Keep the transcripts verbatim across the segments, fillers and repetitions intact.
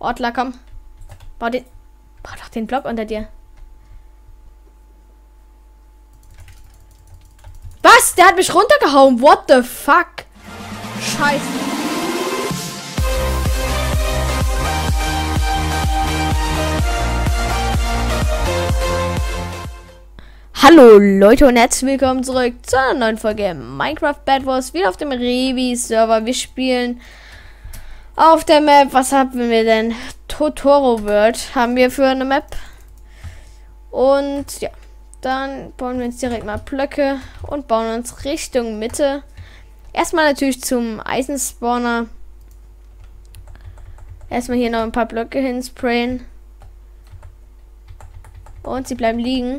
Ortler, komm. Bau den... Bau doch den Block unter dir. Was? Der hat mich runtergehauen. What the fuck? Scheiße. Hallo Leute und herzlich willkommen zurück zu einer neuen Folge Minecraft Bed Wars. Wieder auf dem Revi-Server. Wir spielen auf der Map. Was haben wir denn? Totoro World haben wir für eine Map. Und ja, dann bauen wir uns direkt mal Blöcke und bauen uns Richtung Mitte. Erstmal natürlich zum Eisenspawner. Erstmal hier noch ein paar Blöcke hinsprayen. Und sie bleiben liegen.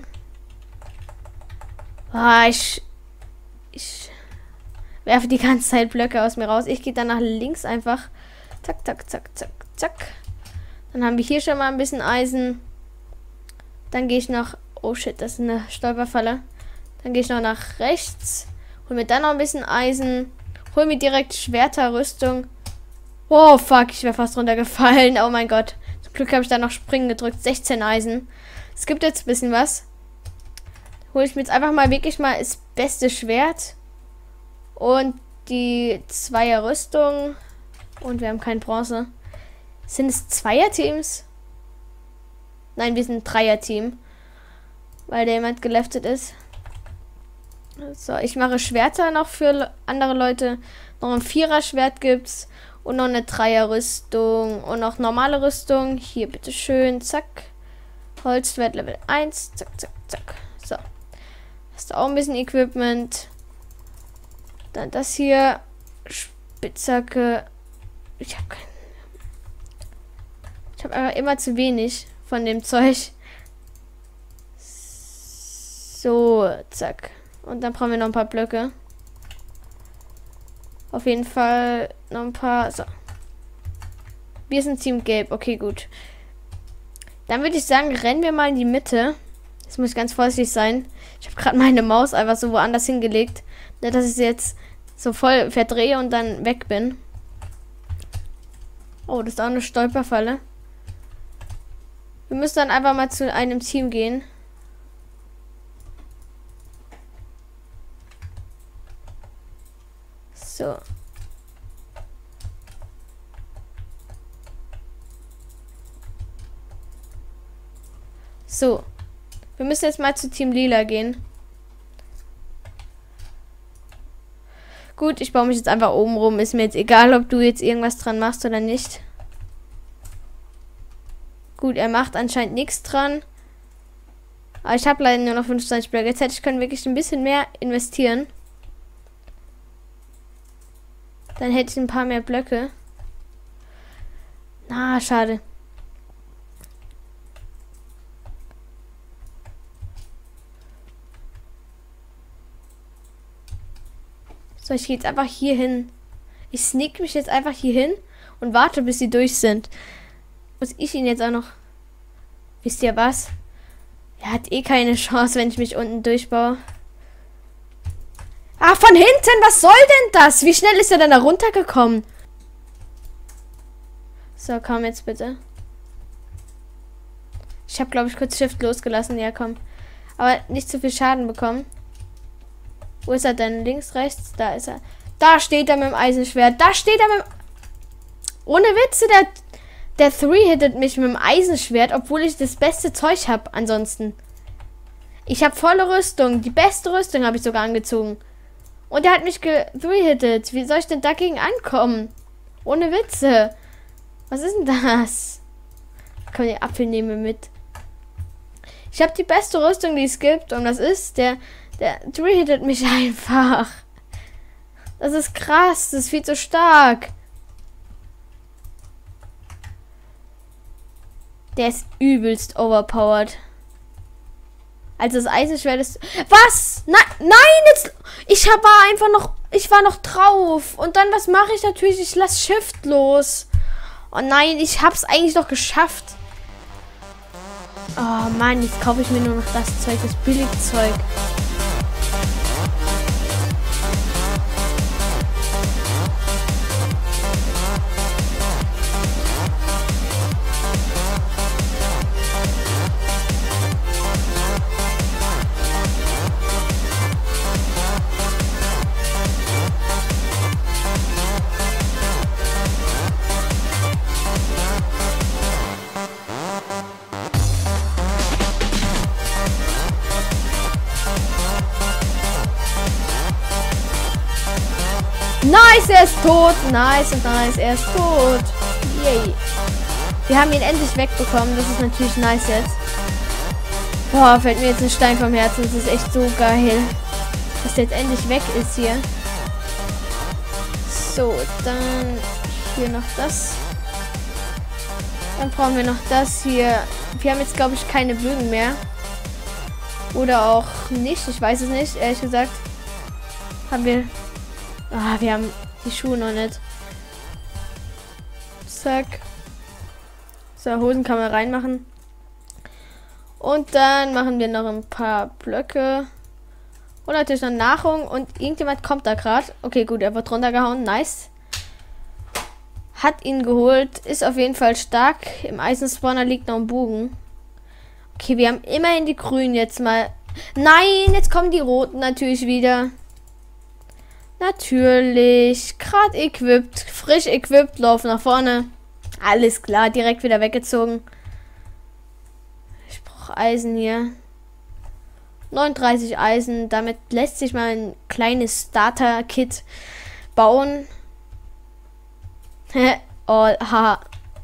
Ah, ich, ich werfe die ganze Zeit Blöcke aus mir raus. Ich gehe dann nach links einfach. Zack, zack, zack, zack, zack. Dann haben wir hier schon mal ein bisschen Eisen. Dann gehe ich noch... Oh shit, das ist eine Stolperfalle. Dann gehe ich noch nach rechts. Hol mir dann noch ein bisschen Eisen. Hol mir direkt Schwerter, Rüstung. Oh fuck, ich wäre fast runtergefallen. Oh mein Gott. Zum Glück habe ich da noch Springen gedrückt. sechzehn Eisen. Es gibt jetzt ein bisschen was. Hole ich mir jetzt einfach mal wirklich mal das beste Schwert. Und die Zweier Rüstung. Und wir haben kein Bronze. Sind es Zweier-Teams? Nein, wir sind ein Dreier-Team. Weil da jemand geleftet ist. So, ich mache Schwerter noch für andere Leute. Noch ein Vierer-Schwert gibt's. Und noch eine Dreier-Rüstung. Und noch normale Rüstung. Hier, bitteschön. Zack. Holzschwert Level eins. Zack, zack, zack. So. Hast du auch ein bisschen Equipment. Dann das hier. Spitzhacke. Ich habe kein... Ich habe einfach immer zu wenig von dem Zeug. So, zack. Und dann brauchen wir noch ein paar Blöcke. Auf jeden Fall noch ein paar... So. Wir sind Team Gelb. Okay, gut. Dann würde ich sagen, rennen wir mal in die Mitte. Jetzt muss ich ganz vorsichtig sein. Ich habe gerade meine Maus einfach so woanders hingelegt. Nicht, dass ich sie jetzt so voll verdrehe und dann weg bin. Oh, das ist auch eine Stolperfalle. Wir müssen dann einfach mal zu einem Team gehen. So. So. Wir müssen jetzt mal zu Team Lila gehen. Gut, ich baue mich jetzt einfach oben rum. Ist mir jetzt egal, ob du jetzt irgendwas dran machst oder nicht. Gut, er macht anscheinend nichts dran. Aber ich habe leider nur noch fünfundzwanzig Blöcke. Jetzt hätte ich können wirklich ein bisschen mehr investieren. Dann hätte ich ein paar mehr Blöcke. Na, schade. So, ich gehe jetzt einfach hier hin. Ich sneak mich jetzt einfach hier hin und warte, bis sie durch sind. Muss ich ihn jetzt auch noch... Wisst ihr was? Er hat eh keine Chance, wenn ich mich unten durchbaue. Ah, von hinten! Was soll denn das? Wie schnell ist er denn da runtergekommen? So, komm jetzt bitte. Ich habe, glaube ich, kurz Shift losgelassen. Ja, komm. Aber nicht zu viel Schaden bekommen. Wo ist er denn? Links, rechts? Da ist er. Da steht er mit dem Eisenschwert. Da steht er mit dem... Ohne Witze, der... Der Three-hittet mich mit dem Eisenschwert, obwohl ich das beste Zeug habe ansonsten. Ich habe volle Rüstung. Die beste Rüstung habe ich sogar angezogen. Und er hat mich ge-three-hittet. Wie soll ich denn dagegen ankommen? Ohne Witze. Was ist denn das? Komm, den Apfel nehmen wir mit. Ich habe die beste Rüstung, die es gibt. Und das ist, der... Der three-hittet mich einfach. Das ist krass. Das ist viel zu stark. Der ist übelst overpowered. Also das Eisenschwert ist... Was? Nein, nein, jetzt... Ich war einfach noch... Ich war noch drauf. Und dann, was mache ich natürlich? Ich lasse Shift los. Oh nein, ich hab's eigentlich noch geschafft. Oh Mann, jetzt kaufe ich mir nur noch das Zeug, das Billigzeug. Nice, er ist tot. Nice und nice, er ist tot. Yay. Wir haben ihn endlich wegbekommen. Das ist natürlich nice jetzt. Boah, fällt mir jetzt ein Stein vom Herzen. Das ist echt so geil. Dass der jetzt endlich weg ist hier. So, dann hier noch das. Dann brauchen wir noch das hier. Wir haben jetzt, glaube ich, keine Bögen mehr. Oder auch nicht. Ich weiß es nicht, ehrlich gesagt. Haben wir... Ah, wir haben die Schuhe noch nicht. Zack. So, Hosen kann man reinmachen. Und dann machen wir noch ein paar Blöcke. Und natürlich noch Nahrung. Und irgendjemand kommt da gerade. Okay, gut, er wird runtergehauen. Nice. Hat ihn geholt. Ist auf jeden Fall stark. Im Eisenspawner liegt noch ein Bogen. Okay, wir haben immerhin die Grünen jetzt mal. Nein, jetzt kommen die Roten natürlich wieder. Natürlich. Gerade equipped. Frisch equipped. Lauf nach vorne. Alles klar. Direkt wieder weggezogen. Ich brauche Eisen hier. neununddreißig Eisen. Damit lässt sich mal ein kleines Starter-Kit bauen. Oh, haha.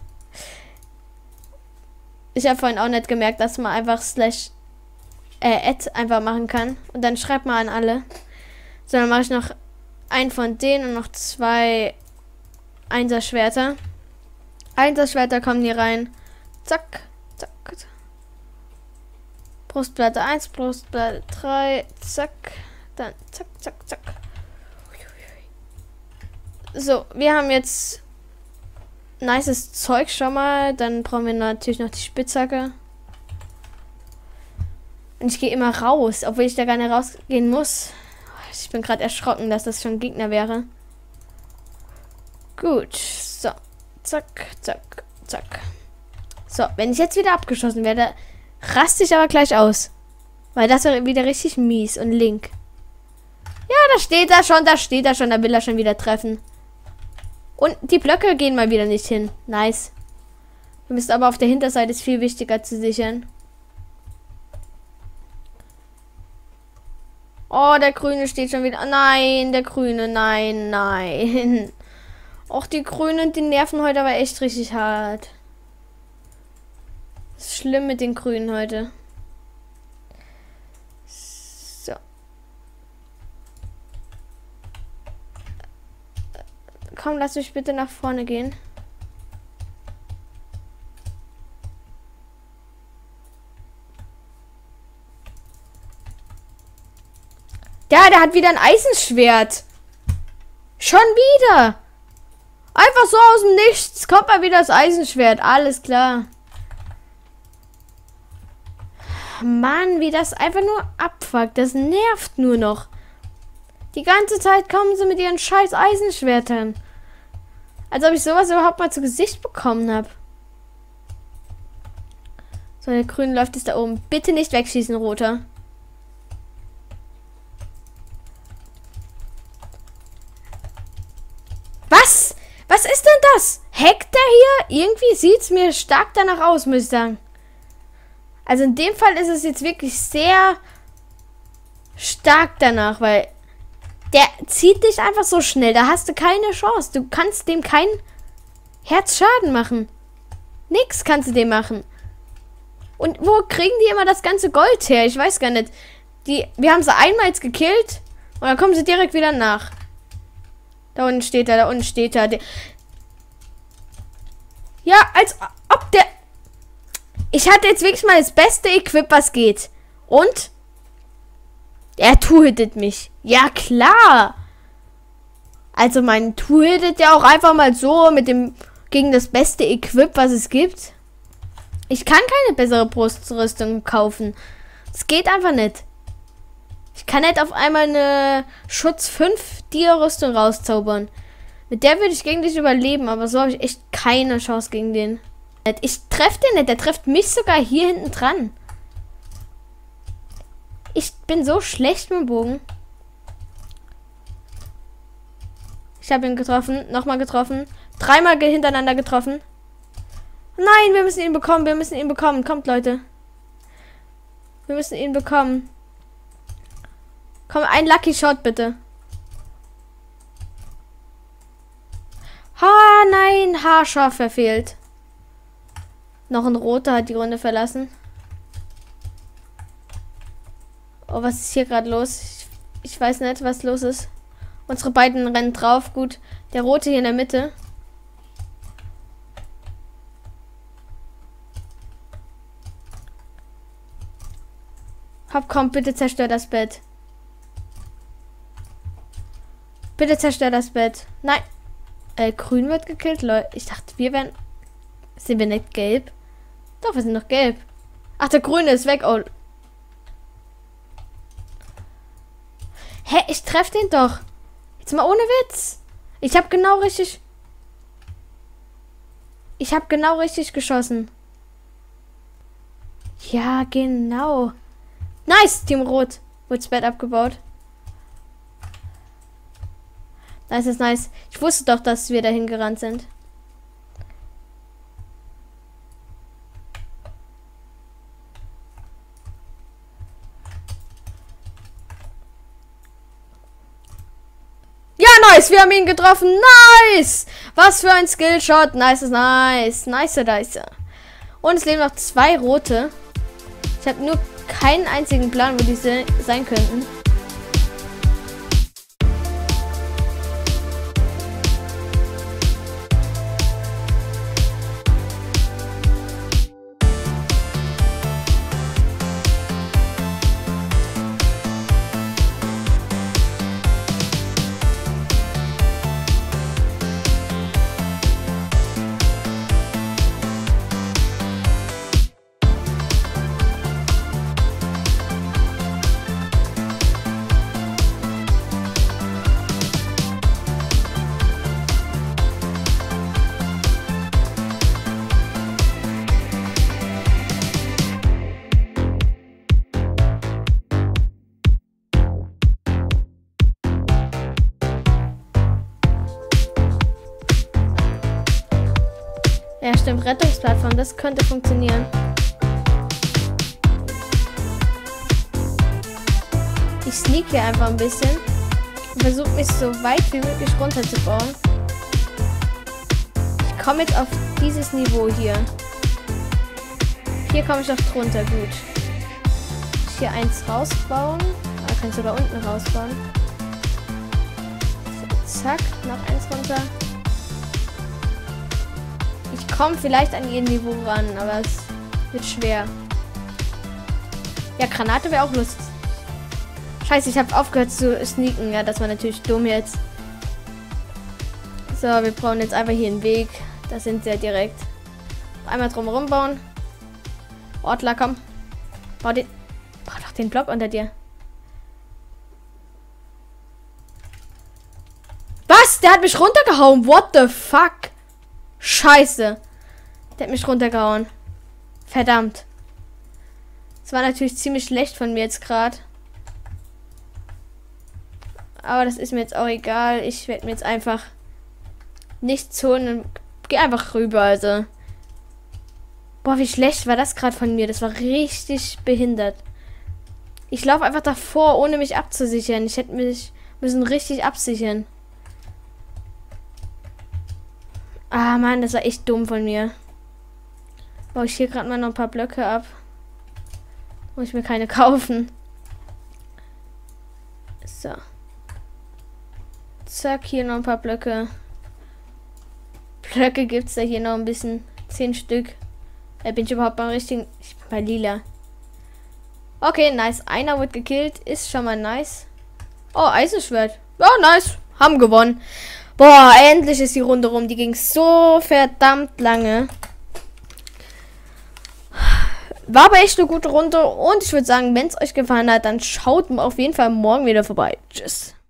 Ich habe vorhin auch nicht gemerkt, dass man einfach slash äh, add einfach machen kann. Und dann schreibt mal an alle. So, dann mache ich noch einen von denen und noch zwei Einser-Schwerter. Einser-Schwerter kommen hier rein. Zack, zack. Brustplatte eins, Brustplatte drei, zack. Dann zack, zack, zack. So, wir haben jetzt nices Zeug schon mal. Dann brauchen wir natürlich noch die Spitzhacke. Und ich gehe immer raus, obwohl ich da gar nicht rausgehen muss. Ich bin gerade erschrocken, dass das schon Gegner wäre. Gut, so. Zack, zack, zack. So, wenn ich jetzt wieder abgeschossen werde, raste ich aber gleich aus. Weil das wäre wieder richtig mies und link. Ja, da steht er schon, da steht er schon, da will er schon wieder treffen. Und die Blöcke gehen mal wieder nicht hin. Nice. Wir müssen aber auf der Hinterseite ist viel wichtiger zu sichern. Oh, der Grüne steht schon wieder. Nein, der Grüne, nein, nein. Och, die Grünen, die nerven heute aber echt richtig hart. Das ist schlimm mit den Grünen heute. So. Komm, lass mich bitte nach vorne gehen. Ja, der hat wieder ein Eisenschwert. Schon wieder. Einfach so aus dem Nichts. Kommt mal wieder das Eisenschwert. Alles klar. Mann, wie das einfach nur abfuckt. Das nervt nur noch. Die ganze Zeit kommen sie mit ihren scheiß Eisenschwertern. Als ob ich sowas überhaupt mal zu Gesicht bekommen habe. So, der Grüne läuft jetzt da oben. Bitte nicht wegschießen, Roter. Was? Was ist denn das? Hackt der hier? Irgendwie sieht es mir stark danach aus, muss ich sagen. Also in dem Fall ist es jetzt wirklich sehr stark danach, weil der zieht dich einfach so schnell. Da hast du keine Chance. Du kannst dem keinen Herzschaden machen. Nix kannst du dem machen. Und wo kriegen die immer das ganze Gold her? Ich weiß gar nicht. Die, wir haben sie einmal jetzt gekillt und dann kommen sie direkt wieder nach. Da unten steht er, da unten steht er. Ja, als ob der... Ich hatte jetzt wirklich mal das beste Equip, was geht. Und? Er two-hittet mich. Ja, klar. Also mein two-hittet ja auch einfach mal so mit dem... Gegen das beste Equip, was es gibt. Ich kann keine bessere Brustrüstung kaufen. Es geht einfach nicht. Ich kann nicht auf einmal eine Schutz fünf Dia-Rüstung rauszaubern. Mit der würde ich gegen dich überleben, aber so habe ich echt keine Chance gegen den. Ich treffe den nicht, der trifft mich sogar hier hinten dran. Ich bin so schlecht mit dem Bogen. Ich habe ihn getroffen, nochmal getroffen, dreimal hintereinander getroffen. Nein, wir müssen ihn bekommen, wir müssen ihn bekommen. Kommt, Leute. Wir müssen ihn bekommen. Komm, ein Lucky Shot, bitte. Ha, nein, haarscharf verfehlt. Noch ein roter hat die Runde verlassen. Oh, was ist hier gerade los? Ich, ich weiß nicht, was los ist. Unsere beiden rennen drauf. Gut, der rote hier in der Mitte. Hopp, komm, bitte zerstör das Bett. Bitte zerstör das Bett. Nein. Äh, grün wird gekillt, Leute. Ich dachte, wir wären... Sind wir nicht gelb? Doch, wir sind noch gelb. Ach, der grüne ist weg. Oh. Hä, ich treffe den doch. Jetzt mal ohne Witz. Ich habe genau richtig... Ich habe genau richtig geschossen. Ja, genau. Nice, Team Rot. Wurde das Bett abgebaut. Das ist nice. Ich wusste doch, dass wir dahin gerannt sind. Ja, nice. Wir haben ihn getroffen. Nice. Was für ein Skillshot. Nice, nice. Nice, nice. Und es leben noch zwei rote. Ich habe nur keinen einzigen Plan, wo diese sein könnten. Ja, stimmt. Rettungsplattform, das könnte funktionieren. Ich sneak hier einfach ein bisschen und versuche mich so weit wie möglich runterzubauen. Ich komme jetzt auf dieses Niveau hier. Hier komme ich noch drunter, gut. Ich hier eins rausbauen. Da kann ich sogar unten rausbauen. So, zack, noch eins runter. Ich komme vielleicht an ihr Niveau ran, aber es wird schwer. Ja, Granate wäre auch lustig. Scheiße, ich habe aufgehört zu sneaken. Ja, das war natürlich dumm jetzt. So, wir brauchen jetzt einfach hier einen Weg. Da sind sie ja direkt. Einmal drumherum bauen. Ortler, komm. Bau, den, bau doch den Block unter dir. Was? Der hat mich runtergehauen. What the fuck? Scheiße. Der hat mich runtergehauen. Verdammt. Das war natürlich ziemlich schlecht von mir jetzt gerade. Aber das ist mir jetzt auch egal. Ich werde mir jetzt einfach nichts holen und gehe einfach rüber. Also. Boah, wie schlecht war das gerade von mir. Das war richtig behindert. Ich laufe einfach davor, ohne mich abzusichern. Ich hätte mich müssen richtig absichern. Ah, Mann, das war echt dumm von mir. Baue ich hier gerade mal noch ein paar Blöcke ab. Muss ich mir keine kaufen. So. Zack, hier noch ein paar Blöcke. Blöcke gibt es da hier noch ein bisschen. Zehn Stück. Äh, bin ich überhaupt beim richtigen? Ich bin bei lila. Okay, nice. Einer wird gekillt. Ist schon mal nice. Oh, Eisenschwert. Ja, nice. Haben gewonnen. Boah, endlich ist die Runde rum. Die ging so verdammt lange. War aber echt eine gute Runde. Und ich würde sagen, wenn es euch gefallen hat, dann schaut auf jeden Fall morgen wieder vorbei. Tschüss.